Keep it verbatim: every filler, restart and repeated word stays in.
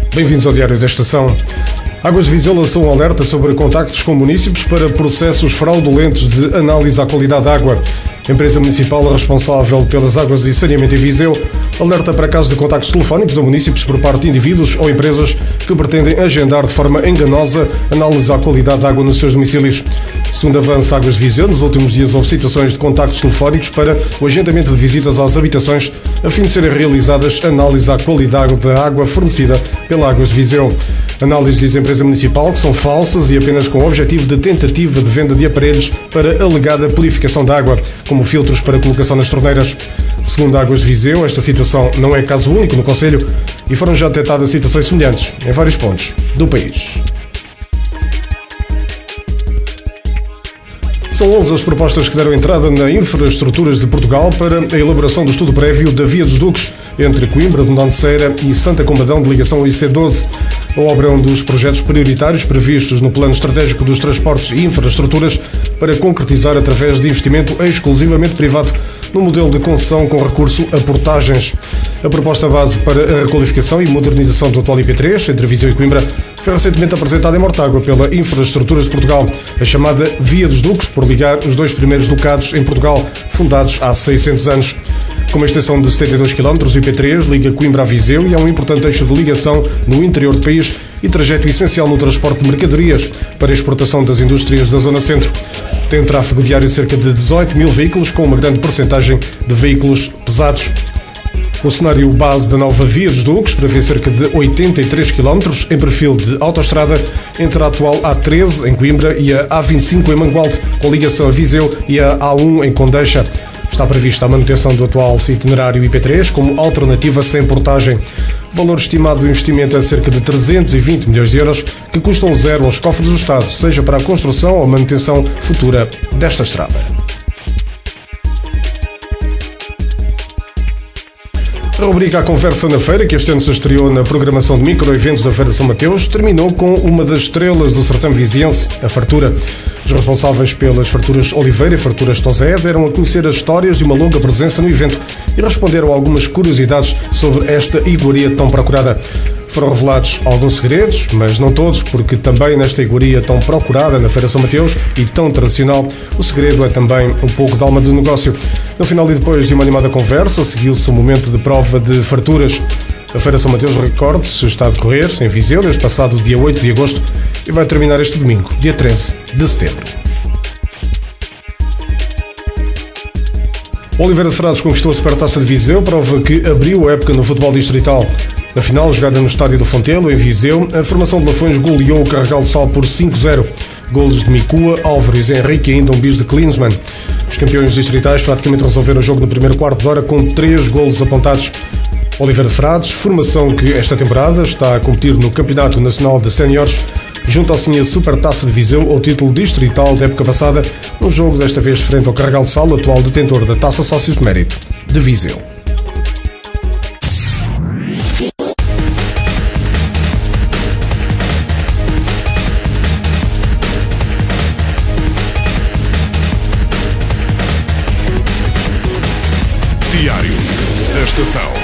Bem-vindos ao Diário da Estação. Águas de Viseu lançou um alerta sobre contactos com munícipes para processos fraudulentos de análise à qualidade da água. A empresa municipal responsável pelas águas e saneamento em Viseu alerta para casos de contactos telefónicos a munícipes por parte de indivíduos ou empresas que pretendem agendar de forma enganosa análise à qualidade da água nos seus domicílios. Segundo avança Águas de Viseu, nos últimos dias houve situações de contactos telefónicos para o agendamento de visitas às habitações a fim de serem realizadas análises à qualidade da água fornecida pela Águas de Viseu. Análises, diz a empresa municipal, que são falsas e apenas com o objetivo de tentativa de venda de aparelhos para alegada purificação da água, como filtros para colocação nas torneiras. Segundo a Águas de Viseu, esta situação não é caso único no concelho e foram já detectadas situações semelhantes em vários pontos do país. São onze as propostas que deram entrada na Infraestruturas de Portugal para a elaboração do estudo prévio da Via dos Duques entre Coimbra, Redondão de Ceira e Santa Combadão de ligação ao I C doze. A obra é um dos projetos prioritários previstos no Plano Estratégico dos Transportes e Infraestruturas para concretizar através de investimento exclusivamente privado no modelo de concessão com recurso a portagens. A proposta base para a requalificação e modernização do atual I P três entre Viseu e Coimbra foi recentemente apresentada em Mortágua pela Infraestruturas de Portugal, a chamada Via dos Duques, por ligar os dois primeiros ducados em Portugal, fundados há seiscentos anos. Com uma extensão de setenta e dois quilómetros, o I P três liga Coimbra a Viseu e é um importante eixo de ligação no interior do país e trajeto essencial no transporte de mercadorias para a exportação das indústrias da Zona Centro. Tem um tráfego diário de cerca de dezoito mil veículos, com uma grande percentagem de veículos pesados. O cenário base da nova Via dos Duques prevê cerca de oitenta e três quilómetros em perfil de autoestrada entre a atual A treze em Coimbra e a A vinte e cinco em Mangualde, com ligação a Viseu, e a A um em Condeixa. Está prevista a manutenção do atual itinerário I P três como alternativa sem portagem. O valor estimado do investimento é cerca de trezentos e vinte milhões de euros, que custam zero aos cofres do Estado, seja para a construção ou manutenção futura desta estrada. A rubrica A Conversa na Feira, que este ano se estreou na programação de microeventos da Feira São Mateus, terminou com uma das estrelas do sertão viziense, a fartura. Os responsáveis pelas farturas Oliveira e farturas Tosé deram a conhecer as histórias de uma longa presença no evento e responderam a algumas curiosidades sobre esta iguaria tão procurada. Foram revelados alguns segredos, mas não todos, porque também nesta iguaria tão procurada na Feira São Mateus e tão tradicional, o segredo é também um pouco da alma do negócio. No final e depois de uma animada conversa, seguiu-se um momento de prova de farturas. A Feira São Mateus, recorde-se, está a decorrer em Viseu desde passado dia oito de agosto e vai terminar este domingo, dia treze de setembro. O Oliveira de Frades conquistou a Supertaça de Viseu, prova que abriu a época no futebol distrital. Na final, jogada no estádio do Fontelo, em Viseu, a formação de Lafões goleou o Carregal de Sal por cinco a zero. Golos de Micua, Álvares, Henrique e ainda um bis de Klinsmann. Os campeões distritais praticamente resolveram o jogo no primeiro quarto de hora com três golos apontados. Oliveira de Frades, formação que esta temporada está a competir no Campeonato Nacional de Séniores, junta assim a Supertaça de Viseu ao título distrital da época passada, num jogo desta vez frente ao Carregal de Sal, atual detentor da Taça Sócios de Mérito de Viseu. Diário da Estação.